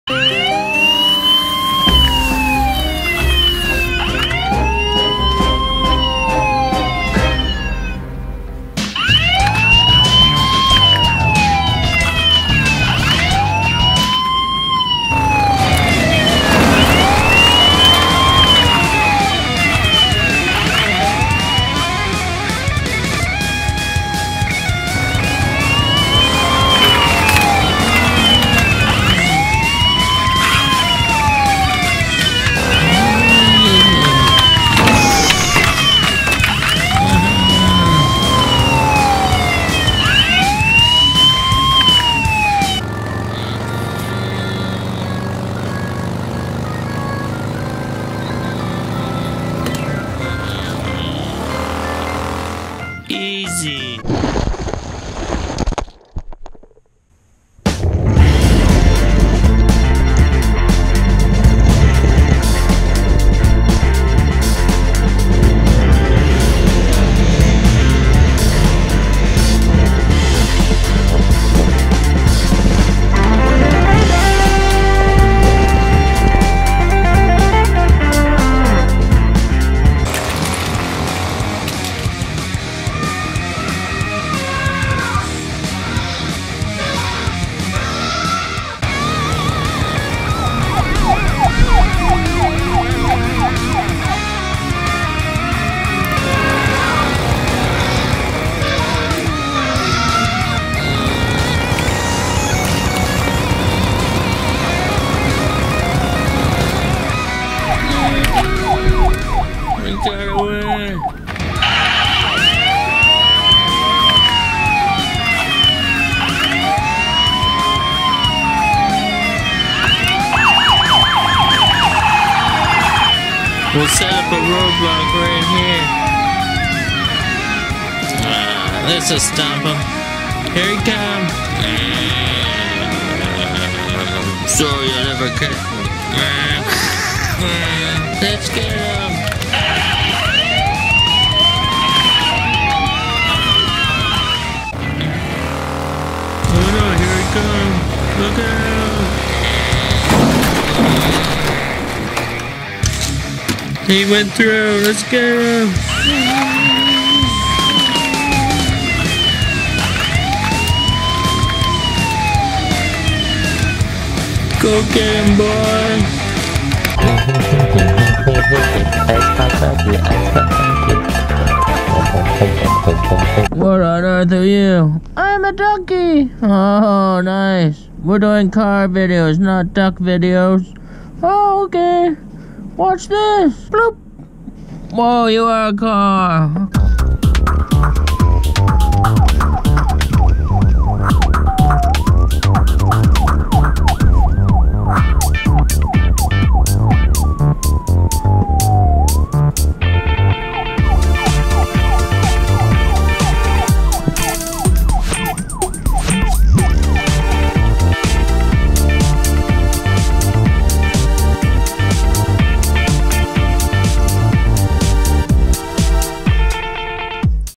Easy. Got away. We'll set up a roadblock right here. This will stop him. Here he comes. Sorry, you'll never catch me. Let's get him. Look out! He went through. Let's get him. Go get him, boy. What on earth are you? I'm a donkey. Oh, nice. We're doing car videos, not duck videos. Oh, okay. Watch this. Bloop. Whoa, you are a car.